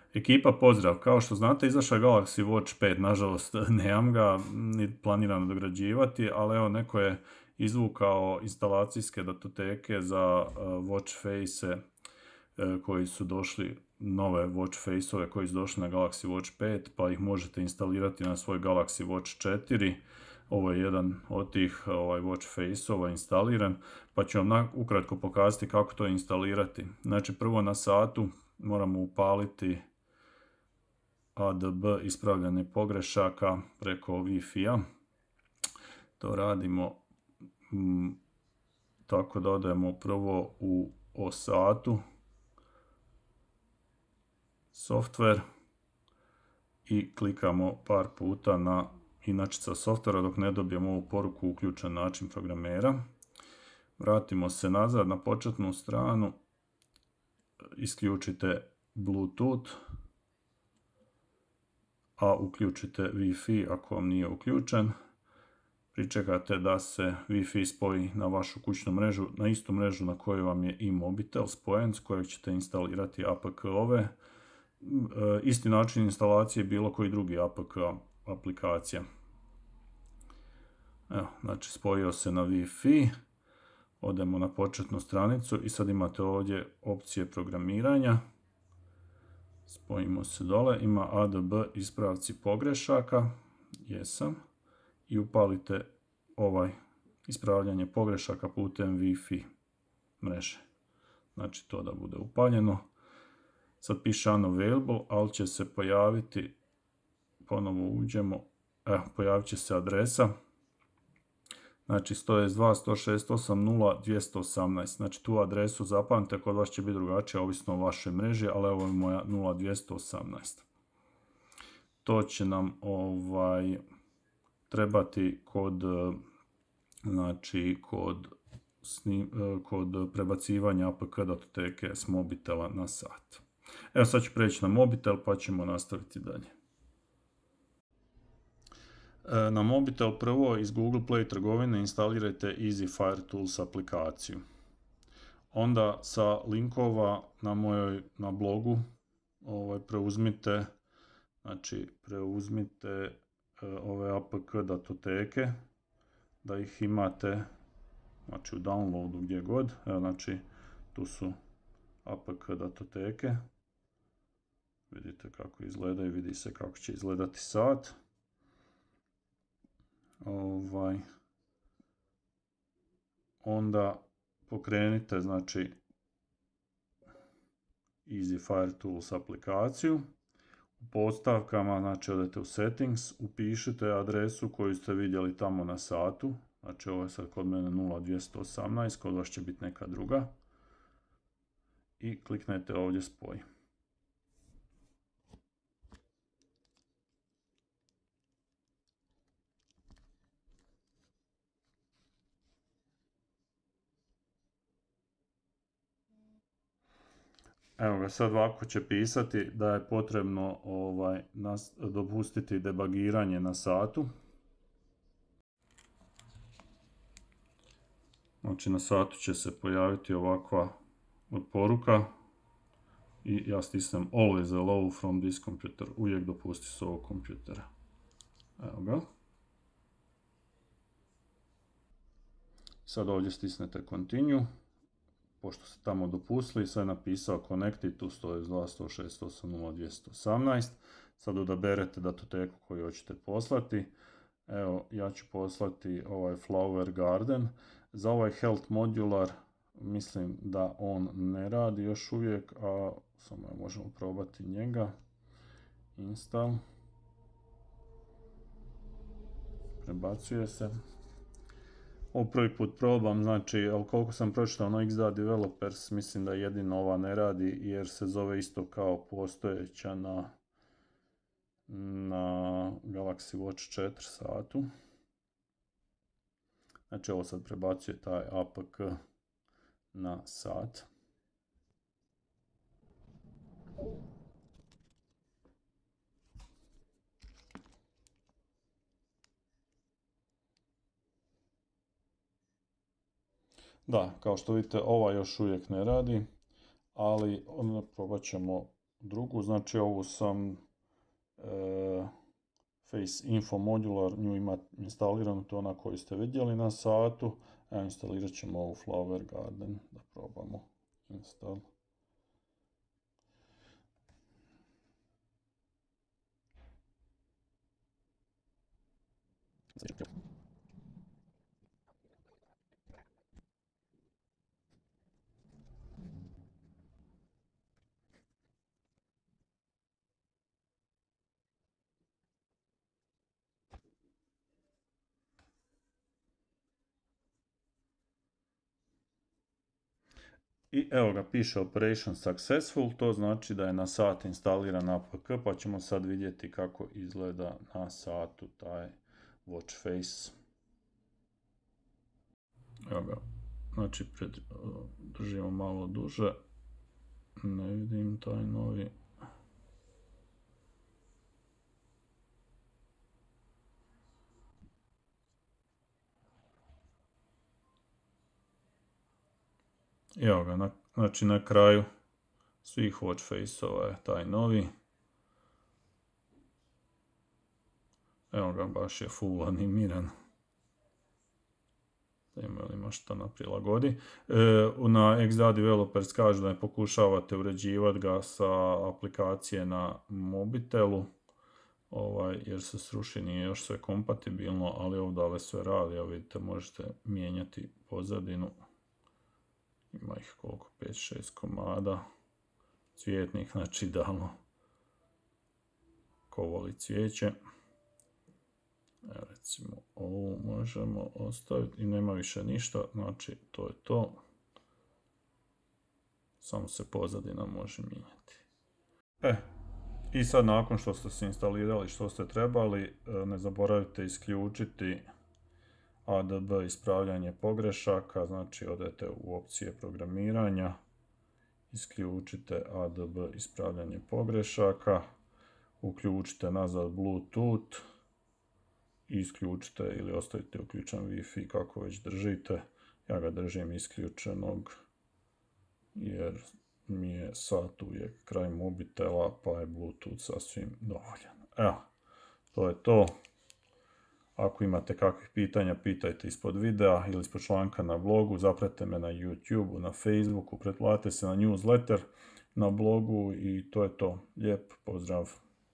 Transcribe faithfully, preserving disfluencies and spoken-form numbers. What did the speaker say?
Ekipa, pozdrav! Kao što znate, izašao je Galaxy Watch pet, nažalost nemam ga, ni planiram dograđivati, ali evo neko je izvukao instalacijske datoteke za watch face koji su došli, nove watch face-ove koji su došli na Galaxy Watch pet, pa ih možete instalirati na svoj Galaxy Watch četiri. Ovo je jedan od tih ovaj, watch face-ova instaliran, pa ću vam ukratko pokazati kako to instalirati. Znači, prvo na satu moramo upaliti A D B ispravljanje pogrešaka preko Wi-Fi-a. To radimo m, tako da odemo prvo u o satu, software, i klikamo par puta na inačica softvera dok ne dobijemo ovu poruku uključen način programera. Vratimo se nazad na početnu stranu, isključite Bluetooth, a uključite Wi-Fi ako vam nije uključen. Pričekate da se Wi-Fi spoji na vašu kućnu mrežu, na istu mrežu na kojoj vam je i mobitel spojen, s kojeg ćete instalirati A P K-ove. Isti način instalacije bilo koji drugi A P K aplikacija. Evo, znači spojio se na Wi-Fi, odemo na početnu stranicu i sad imate ovdje opcije programiranja. Spojimo se dole, ima A D B ispravci pogrešaka, jesam, i upalite ovaj ispravljanje pogrešaka putem Wi-Fi mreže. Znači to da bude upaljeno. Sad piše unavailable, ali će se pojaviti, ponovo uđemo, evo, pojavit će se adresa. Znači sto šezdeset dva, sto šezdeset osam, nula, dvjesto osamnaest. Znači tu adresu zapamtite, kod vas će biti drugačija, ovisno o vašoj mreži, ali evo je moja nula dvjesto osamnaest. To će nam ovaj, trebati kod, znači, kod, snim, kod prebacivanja A P K datoteke s mobitela na sat. Evo sad ću preći na mobitel pa ćemo nastaviti dalje. Na mobitel prvo iz Google Play trgovine instalirajte Easy Fire Tools aplikaciju. Onda sa linkova na mojoj na blogu ovaj, preuzmite, znači preuzmite ove A P K datoteke, da ih imate, znači u downloadu gdje god. Evo, znači tu su A P K datoteke. Vidite kako izgledaju, vidi se kako će izgledati sat. Ovaj, onda pokrenite, znači, Easy Fire Tools aplikaciju. U postavkama, znači, odete u Settings, upišite adresu koju ste vidjeli tamo na satu. Znači, ovo je sad kod mene nula dvjesto osamnaest, kod vas će biti neka druga. I kliknete ovdje spoj. Evo ga, sad ovako će pisati da je potrebno ovaj, nas, dopustiti debagiranje na satu. Znači na satu će se pojaviti ovakva poruka i ja stisnem Always allow from this computer, uvijek dopusti s ovog kompjutera. Evo ga. Sad ovdje stisnete Continue. Pošto ste tamo dopustili, sad je napisao Connected to sto šezdeset dva, sto šezdeset osam, nula, dvjesto osamnaest. Sad odaberete datoteku koju hoćete poslati. Evo, ja ću poslati ovaj Flower Garden. Za ovaj Health Modular mislim da on ne radi još uvijek, a samo možemo probati njega. Install. Prebacuje se. Ovo prvi put probam, znači, ali koliko sam pročitao na X D A Developers, mislim da jedino ova ne radi, jer se zove isto kao postojeća na, na Galaxy Watch četiri satu. Znači, ovo sad prebacuje taj A P K na sat. Da, kao što vidite, ova još uvijek ne radi, ali onda probat ćemo drugu, znači ovu sam e, Face Info Modular, nju ima instaliranu, to ona koju ste vidjeli na satu. Evo, instalirat ćemo ovu Flower Garden, da probamo install. I evo ga, piše Operation Successful, to znači da je na sat instaliran A P K, pa ćemo sad vidjeti kako izgleda na satu taj Watch Face. Evo ga, znači pred, držimo malo duže, ne vidim taj novi. Evo ga, na, znači na kraju svih Watch Face-ova je taj novi. Evo ga, baš je full animiran. Da ima li ima što na prilagodi. E, na X D A Developers kažu da ne pokušavate uređivati ga sa aplikacije na mobitelu, ovaj, jer se sruši, nije još sve kompatibilno, ali ovdje sve radi. Evo vidite, možete mijenjati pozadinu. Ima ih koliko, pet šest komada. Cvjetnih, znači idealno ko voli cvijeće. Evo, recimo ovu možemo ostaviti i nema više ništa, znači to je to. Samo se pozadina može mijenjati. E, i sad nakon što ste se instalirali što ste trebali, ne zaboravite isključiti A D B ispravljanje pogrešaka, znači odete u opcije programiranja, isključite A D B ispravljanje pogrešaka, uključite nazad Bluetooth, isključite ili ostavite uključen Wi-Fi kako već držite. Ja ga držim isključenog jer mi je sat uvijek kraj mobitela, pa je Bluetooth sasvim dovoljan. Evo, to je to. Ako imate kakvih pitanja, pitajte ispod videa ili ispod članka na blogu, zapratite me na YouTubeu, na Facebooku, pretplatite se na newsletter na blogu i to je to. Lijep pozdrav!